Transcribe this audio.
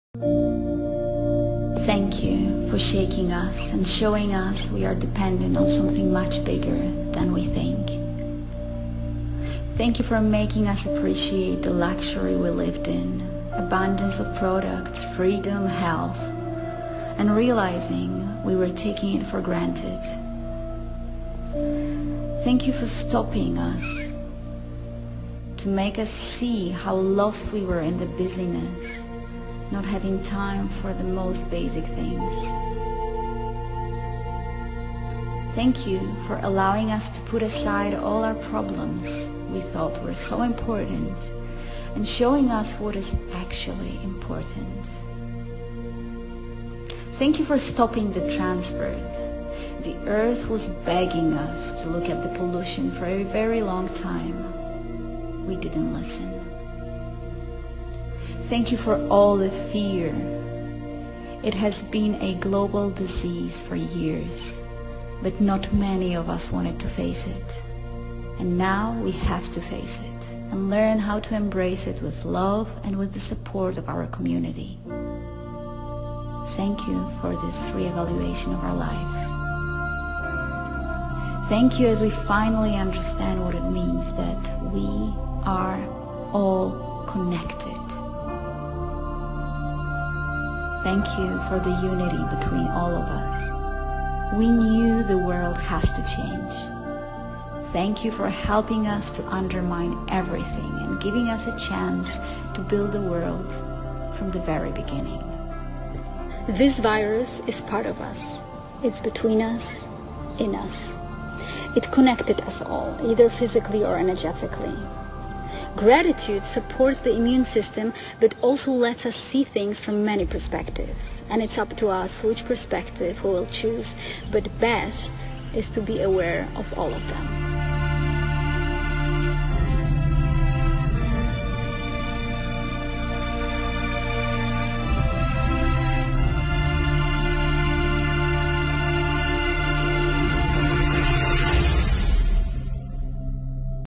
Thank you for shaking us and showing us we are dependent on something much bigger than we think. Thank you for making us appreciate the luxury we lived in, abundance of products, freedom, health, and realizing we were taking it for granted. Thank you for stopping us to make us see how lost we were in the busyness, not having time for the most basic things. Thank you for allowing us to put aside all our problems we thought were so important and showing us what is actually important. Thank you for stopping the transport. The earth was begging us to look at the pollution for a very long time. We didn't listen. Thank you for all the fear. It has been a global disease for years, but not many of us wanted to face it. And now we have to face it and learn how to embrace it with love and with the support of our community. Thank you for this reevaluation of our lives. Thank you as we finally understand what it means that we are all connected. Thank you for the unity between all of us. We knew the world has to change. Thank you for helping us to undermine everything and giving us a chance to build the world from the very beginning. This virus is part of us. It's between us, in us. It connected us all, either physically or energetically. Gratitude supports the immune system, but also lets us see things from many perspectives. And it's up to us which perspective we will choose, but best is to be aware of all of them.